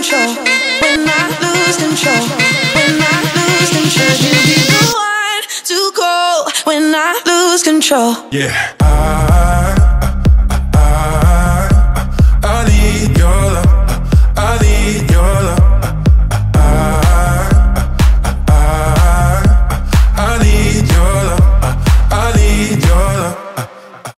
control, when I lose control, when I lose control, you be the one to call when I lose control. Yeah.